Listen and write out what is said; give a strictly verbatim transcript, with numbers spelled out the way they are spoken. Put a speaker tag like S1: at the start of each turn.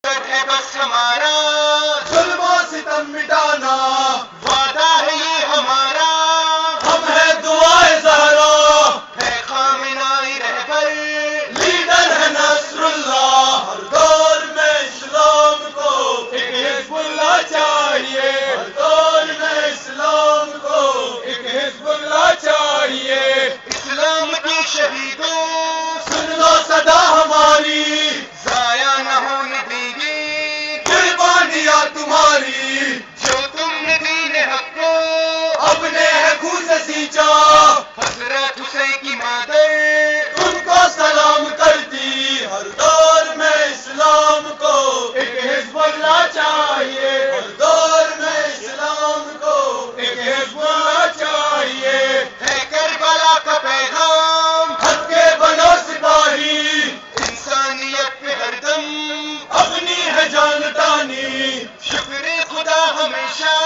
S1: ہے بس ہمارا
S2: ظلم و ستم مٹانا،
S1: وعدہ ہے یہ ہمارا،
S2: ہم ہے دعائے زہرا،
S1: ہے خامنائی رہبر،
S2: لیڈر ہے نصر اللہ۔ ہر دور میں اسلام کو ایک حزب اللہ چاہیے، ہر دور میں اسلام کو ایک حزب اللہ چاہیے۔
S1: اسلام کے شہیدوں
S2: سن لو صدا ہماری،
S1: ضائع نہ ہونے دیں گے
S2: قربانیاں تمہاری،
S1: جو تم نے دین حق کو
S2: اپنے ہے خون سے سینچا،
S1: حضرت حسین کی مادر
S2: تم کو سلام کرتی۔ ہر دور میں اسلام کو ایک حزب اللہ چاہیے، ہر دور میں اسلام کو ایک حزب اللہ چاہیے۔
S1: ہے کربلا کا پیغام،
S2: حق کے بنو سپاہی،
S1: انسانیت پہ ہر دم
S2: اپنی ہے جان تانی،
S1: شکر خدا ہمیشہ